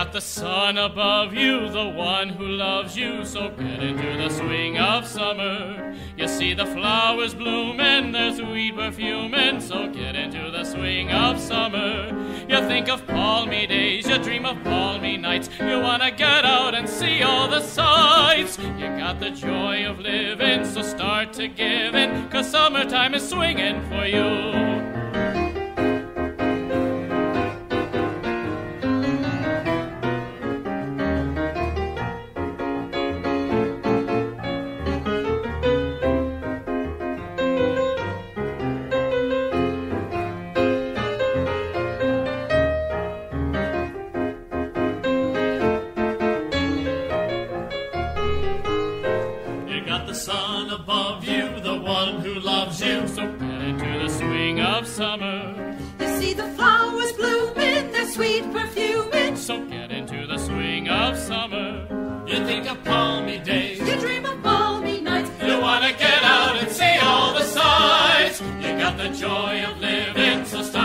got the sun above you, the one who loves you, so get into the swing of summer. You see the flowers bloom and their sweet perfume, so get into the swing of summer. You think of palmy days, you dream of palmy nights, you wanna get out and see all the sights. You got the joy of living, so start to give in, 'cause summertime is swinging for you. The sun above you, the one who loves you, so get into the swing of summer. You see the flowers bloom in their sweet perfume, so get into the swing of summer. You think of palmy days, you dream of balmy nights, you wanna get out and see all the sights. You got the joy of living, so start